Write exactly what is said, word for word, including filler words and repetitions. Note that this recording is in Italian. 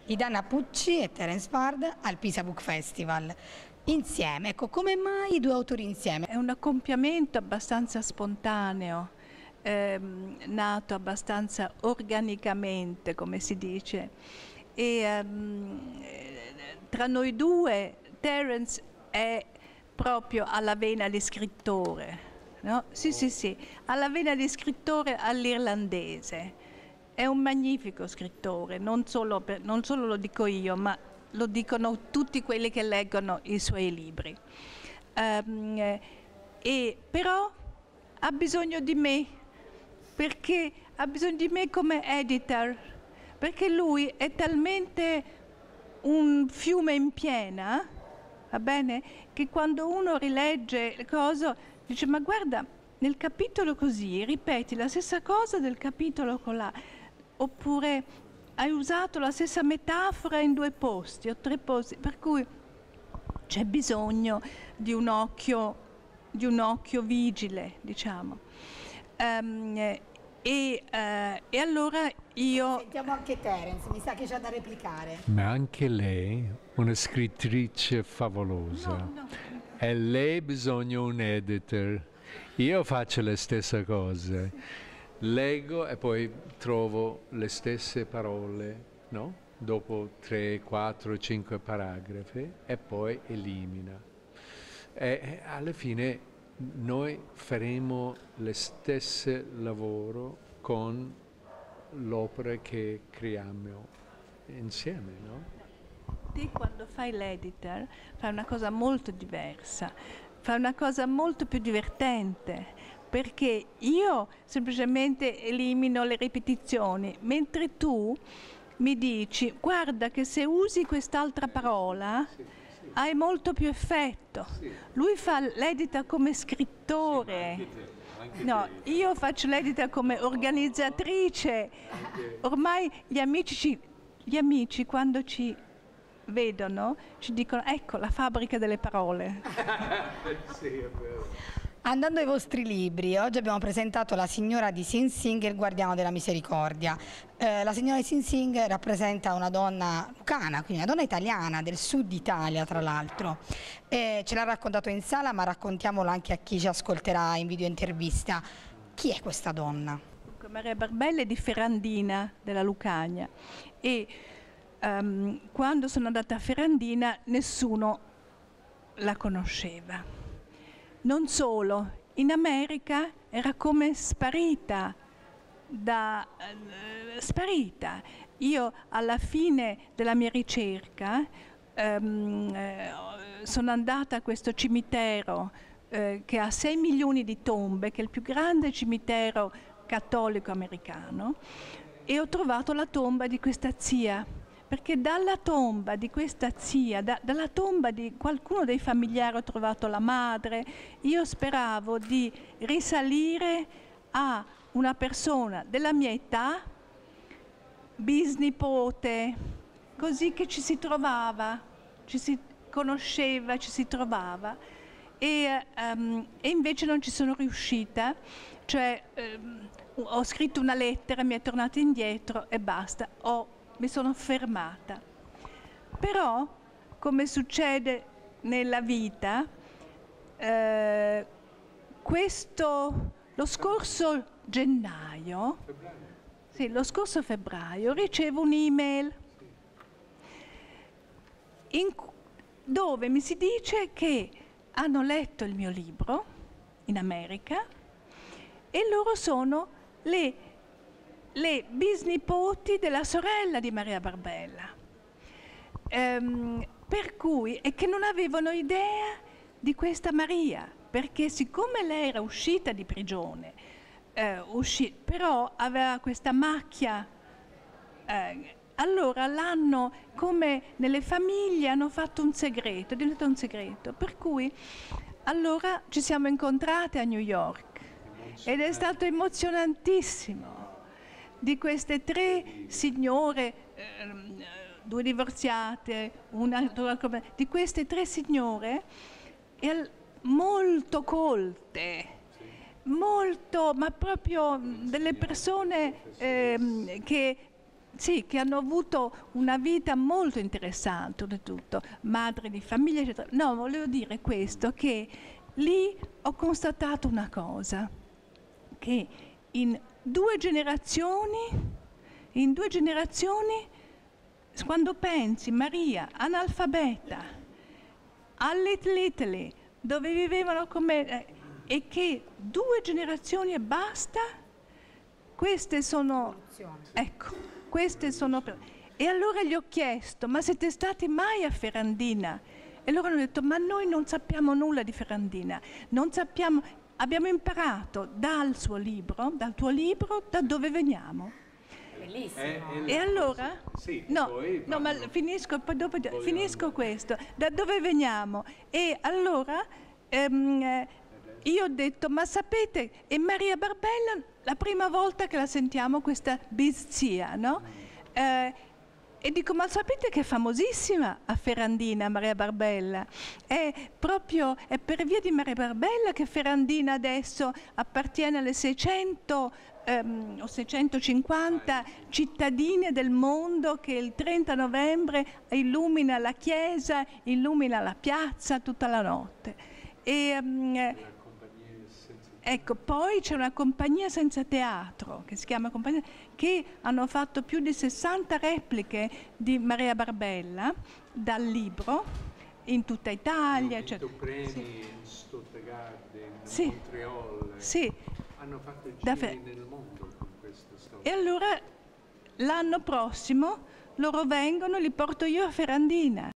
Idana Pucci e Terence Ward al Pisa Book Festival. Insieme, ecco, come mai i due autori insieme? È un accoppiamento abbastanza spontaneo, ehm, nato abbastanza organicamente, come si dice. E ehm, tra noi due, Terence è proprio alla vena di scrittore, no? Sì, sì, sì, alla vena di scrittore all'irlandese. È un magnifico scrittore, non solo, per, non solo lo dico io, ma lo dicono tutti quelli che leggono i suoi libri. Um, e però ha bisogno di me, perché ha bisogno di me come editor, perché lui è talmente un fiume in piena, va bene, che quando uno rilegge le cose dice: ma guarda, nel capitolo così ripeti la stessa cosa del capitolo colà, oppure hai usato la stessa metafora in due posti o tre posti, per cui c'è bisogno di un occhio, di un occhio vigile, diciamo. Um, e, uh, e allora io... Sentiamo anche Terence, mi sa che c'è da replicare. Ma anche lei, una scrittrice favolosa. No, no. E lei ha bisogno di un editor. Io faccio le stesse cose. Leggo e poi trovo le stesse parole, no? Dopo tre, quattro, cinque paragrafi e poi elimina. E alla fine noi faremo lo stesso lavoro con l'opera che creiamo insieme, no? Te quando fai l'editor fai una cosa molto diversa, fai una cosa molto più divertente, perché io semplicemente elimino le ripetizioni, mentre tu mi dici: guarda che se usi quest'altra parola sì, sì. hai molto più effetto. Sì. Lui fa l'editor come scrittore. Sì, anche te, anche no, te. Io faccio l'editor come organizzatrice. Ormai gli amici, ci, gli amici quando ci vedono ci dicono: ecco la fabbrica delle parole. Sì, è vero. Andando ai vostri libri, oggi abbiamo presentato La signora di Sing Sing e Il guardiano della misericordia. Eh, la signora di Sing Sing rappresenta una donna lucana, quindi una donna italiana, del sud Italia tra l'altro. Eh, ce l'ha raccontato in sala, ma raccontiamolo anche a chi ci ascolterà in video intervista. Chi è questa donna? Maria Barbella è di Ferrandina, della Lucania, e um, quando sono andata a Ferrandina nessuno la conosceva. Non solo, in America era come sparita, da, eh, sparita. Io alla fine della mia ricerca ehm, eh, sono andata a questo cimitero eh, che ha sei milioni di tombe, che è il più grande cimitero cattolico americano, e ho trovato la tomba di questa zia. Perché dalla tomba di questa zia, da, dalla tomba di qualcuno dei familiari ho trovato la madre, io speravo di risalire a una persona della mia età, bisnipote, così che ci si trovava, ci si conosceva, ci si trovava, e, um, e invece non ci sono riuscita, cioè um, ho scritto una lettera, mi è tornata indietro e basta, ho mi sono fermata. Però, come succede nella vita, eh, questo, lo scorso gennaio, sì, lo scorso febbraio, ricevo un'email in, dove mi si dice che hanno letto il mio libro in America e loro sono le le bisnipoti della sorella di Maria Barbella, ehm, per cui, e che non avevano idea di questa Maria, perché siccome lei era uscita di prigione, eh, usci- però aveva questa macchia, eh, allora l'hanno, come nelle famiglie, hanno fatto un segreto, è diventato un segreto, per cui allora ci siamo incontrate a New York ed è stato emozionantissimo. Di queste tre signore, ehm, due divorziate, una, di queste tre signore molto colte, molto, ma proprio delle persone ehm, che sì, che hanno avuto una vita molto interessante, oltretutto, madre di famiglia, eccetera. No, volevo dire questo, che lì ho constatato una cosa, che in due generazioni, in due generazioni, quando pensi Maria, analfabeta, a Little Italy, dove vivevano come... Eh, e che due generazioni e basta, queste sono... Ecco. Queste sono... E allora gli ho chiesto, ma siete stati mai a Ferrandina? E loro hanno detto, ma noi non sappiamo nulla di Ferrandina, non sappiamo, abbiamo imparato dal suo libro, dal tuo libro, da dove veniamo. Bellissimo. Eh, eh, E allora, sì, no, poi no, ma vanno- finisco, poi dopo, Vogliono finisco andare. questo, da dove veniamo? E allora ehm, eh, io ho detto, ma sapete, e Maria Barbella, la prima volta che la sentiamo questa bizia, no? Eh, e dico, ma sapete che è famosissima a Ferrandina Maria Barbella? È proprio è per via di Maria Barbella che Ferrandina adesso appartiene alle seicento ehm, o seicentocinquanta cittadine del mondo che il trenta novembre illumina la chiesa, illumina la piazza tutta la notte. E, ehm, ecco, poi c'è una compagnia senza teatro, che si chiama Compagnia, che hanno fatto più di sessanta repliche di Maria Barbella dal libro, in tutta Italia. Hanno vinto Cioè, premi sì. in Stuttgart, in Sì. Montreal. Sì. Hanno fatto Da giri fe- nel mondo con questa storia. E allora l'anno prossimo loro vengono, li porto io a Ferrandina.